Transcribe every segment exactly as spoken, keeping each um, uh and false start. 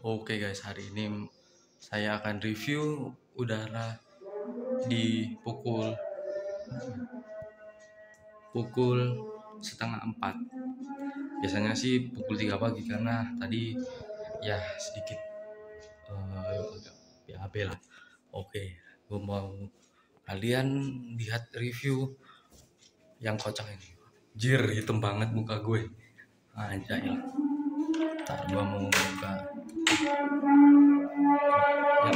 Oke guys, hari ini saya akan review udara di pukul pukul setengah empat. Biasanya sih pukul tiga pagi karena tadi ya sedikit uh, agak B A B lah. Oke, gue mau kalian lihat review yang kocak ini. Jir, hitam banget muka gue. Anjay lah. Ntar gue mau buka. Ya.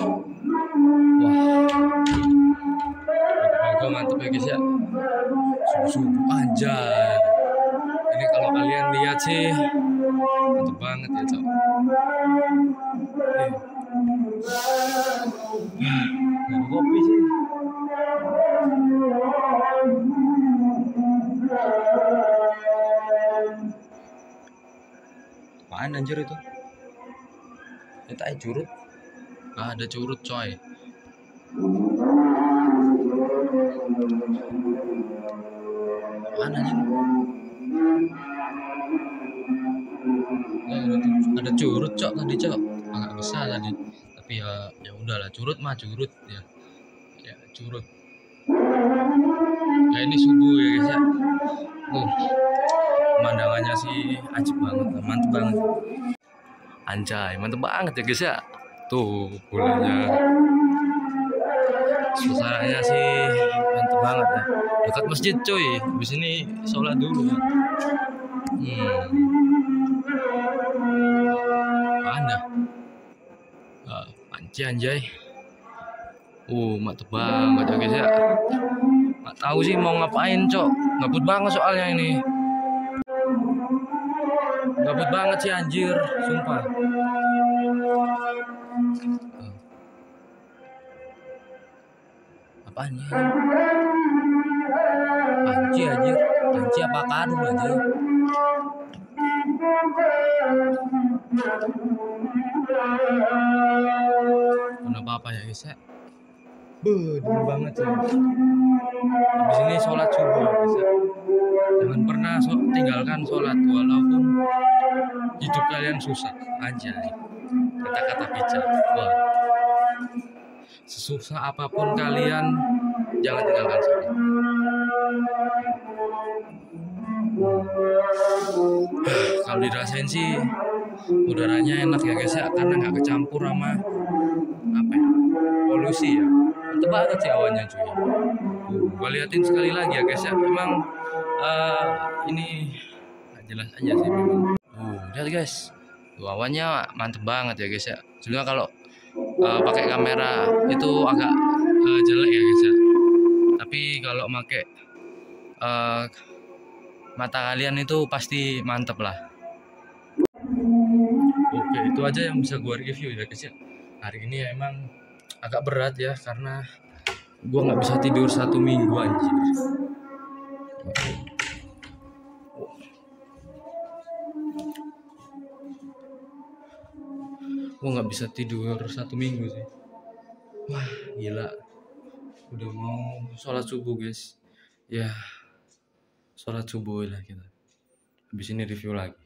Wah, logo mantep ya guys ya. Subuh-subuh anjay. Ini kalau kalian lihat sih mantep banget ya cok. Gak ada kopi sih. Apaan anjir itu? Itu aja curut. Gak ada curut coy. Apaan anjir? Ada, ada curut cok tadi cok. Agak besar tadi. Tapi ya ya udahlah, curut mah curut ya. Ya curut. Ya ini subuh ya guys ya. Uh, pemandangannya sih ajib banget, mantep banget. Anjay, mantep banget ya guys ya. Tuh bulannya. Suasananya sih mantep banget ya. Dekat masjid cuy. Habis ini sholat dulu. Hmm. Mana? Uh, panci anjay. Uh, mantep banget ya guys ya. Nggak tahu sih mau ngapain cok. Gabut banget soalnya ini. Gabut banget sih anjir, sumpah. Apaan ya? Panci anjir. Panci apa kadu anjir? Kenapa apa ya guys ya? Beuh, dingin banget sih. Habis ini sholat subuh guys ya. Jangan pernah so tinggalkan sholat walaupun hidup kalian susah aja. Kata-kata bijak. Wah. Sesusah apapun kalian, jangan tinggalkan sholat. Kalau dirasain sih udaranya enak ya guys ya, karena nggak kecampur sama apa ya, polusi ya. Mantep banget sih awannya cuy. Tuh, gua liatin sekali lagi ya guys ya. Memang uh, ini nggak jelas aja sih memang. Tuh, lihat guys. Tuh, awannya mantep banget ya guys ya. Sebenarnya kalau uh, pakai kamera itu agak uh, jelek ya guys ya. Tapi kalau pakai uh, mata kalian itu pasti mantep lah. Oke, itu aja yang bisa gue review ya guys ya. Hari ini ya emang agak berat ya karena gue nggak bisa tidur satu minggu anjir. Gue nggak bisa tidur satu minggu sih. Wah gila. Udah mau sholat subuh guys. Ya sholat subuh lah kita. Habis ini review lagi.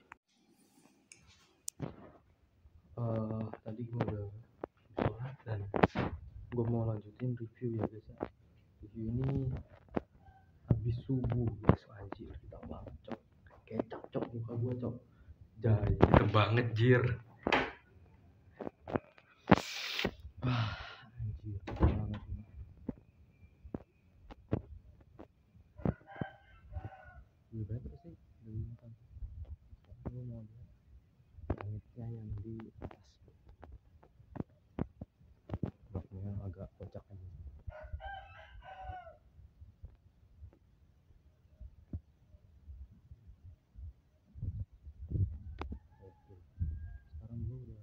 Uh, tadi gue udah sholat dan gue mau lanjutin review ya guys ya. Review ini habis subuh guys, anjir kita banget cok. Kecap cok muka gue cok. Jai kita banget jir. Wah anjir kita banget ini. Lebih better sih dari bintang. Gue mau lihat langitnya yang di atas. Baknya agak kocak aja. Oke, sekarang gue udah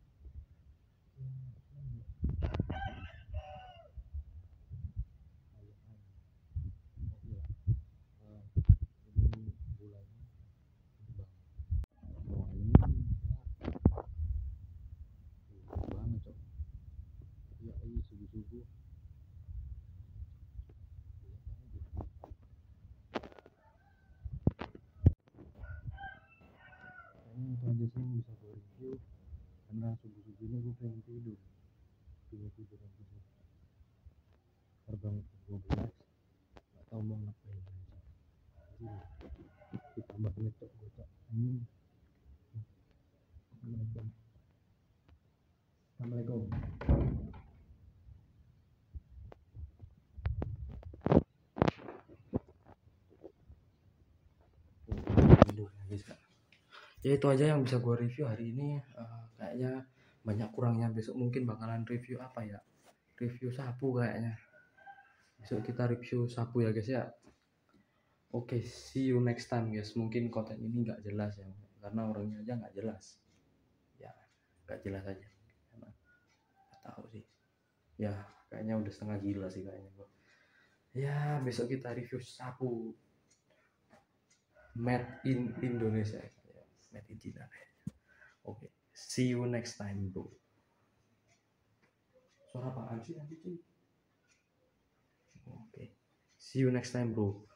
subuh-subuh. Kayaknya itu aja sih yang bisa gue review karena subuh-subuh ini gue pengen tidur tidur tidur tidur terbang dua belas nggak tahu mau ngapain aja ditambah ngetok gue cok anjing. Assalamualaikum. Assalamualaikum. Tidur lagi sekarang. Ya itu aja yang bisa gue review hari ini. Uh, kayaknya banyak kurangnya. Besok mungkin bakalan review apa ya, review sapu kayaknya. Besok kita review sapu ya guys ya. Oke, okay, see you next time guys. Mungkin konten ini nggak jelas ya, karena orangnya aja nggak jelas. Ya, nggak jelas aja. Karena nggak tahu sih. Ya, kayaknya udah setengah gila sih kayaknya gua. Ya, besok kita review sapu made in Indonesia. Ya, made in China. Oke, okay, see you next time bro. Suara apaan sih nanti cuy? Oke, okay. See you next time bro.